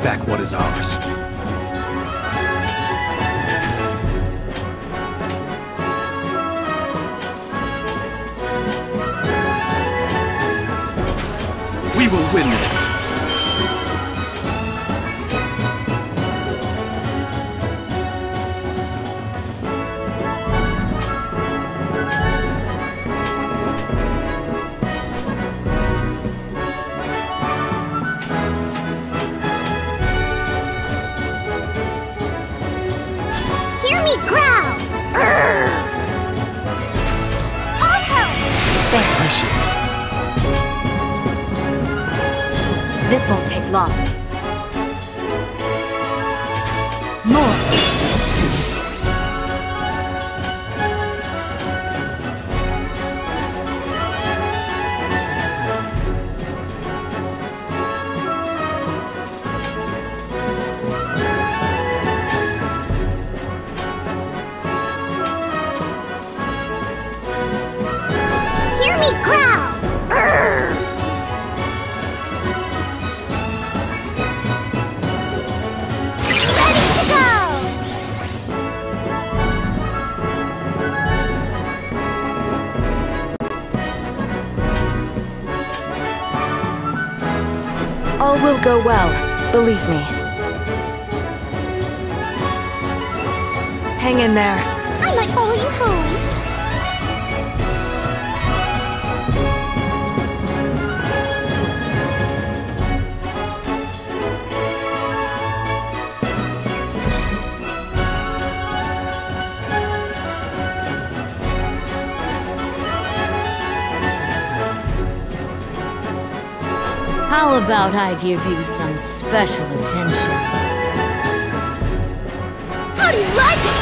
back what is ours. We will win this! Hear me growl! Urgh. All help! Appreciate it. This won't take long. More. Hear me growl! Urgh. Ready to go! All will go well, believe me. Hang in there. I might follow you home. How about I give you some special attention? How do you like it?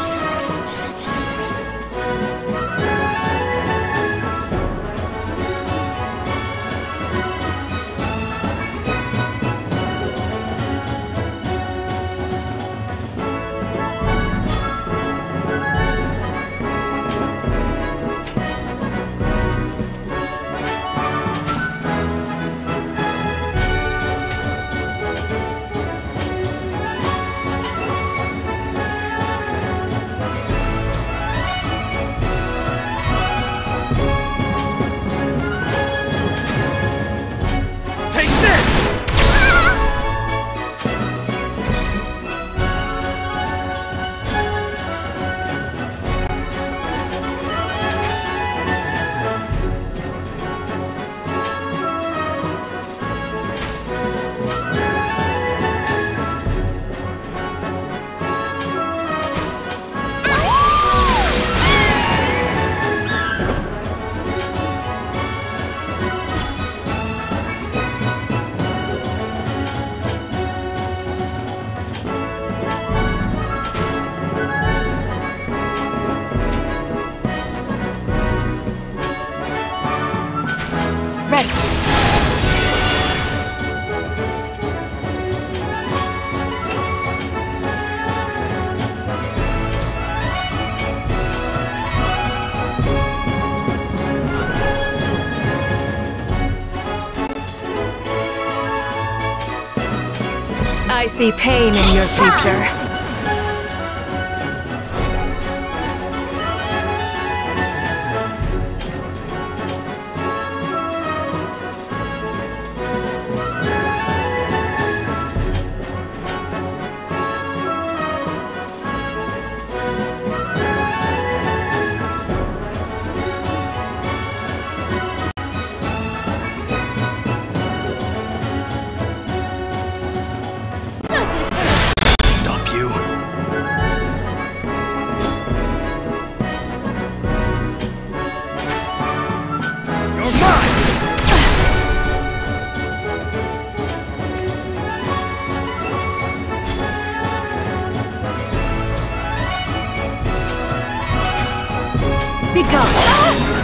Ready. I see pain in your future. Stop you. You're mine! Be gone.